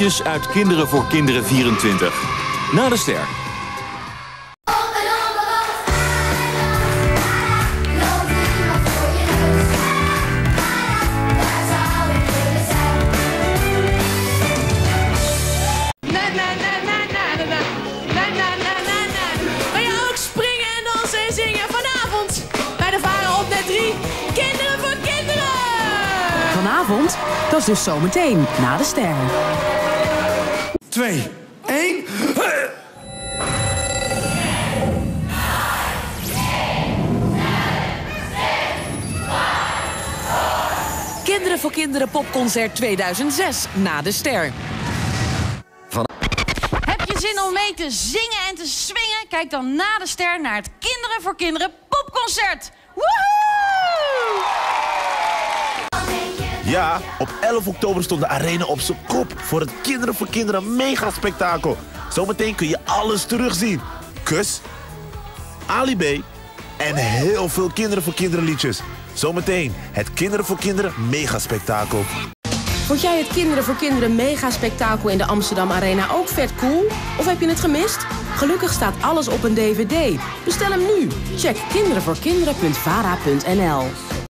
liedjes uit Kinderen voor Kinderen 24. Na de ster. Wil je ook springen en dansen en zingen vanavond bij de Vara op net 3? Kinderen voor Kinderen! Vanavond? Dat is dus zometeen na de ster. 2, 1. Kinderen voor Kinderen popconcert 2006 na de ster. Heb je zin om mee te zingen en te swingen? Kijk dan na de ster naar het Kinderen voor Kinderen popconcert. Woehoe! Ja, op 11 oktober stond de arena op zijn kop voor het Kinderen voor Kinderen megaspektakel. Zometeen kun je alles terugzien. Kus, Ali B en heel veel Kinderen voor Kinderen liedjes. Zometeen het Kinderen voor Kinderen megaspektakel. Vond jij het Kinderen voor Kinderen megaspektakel in de Amsterdam Arena ook vet cool? Of heb je het gemist? Gelukkig staat alles op een DVD. Bestel hem nu. Check kinderenvoorkinderen.vara.nl.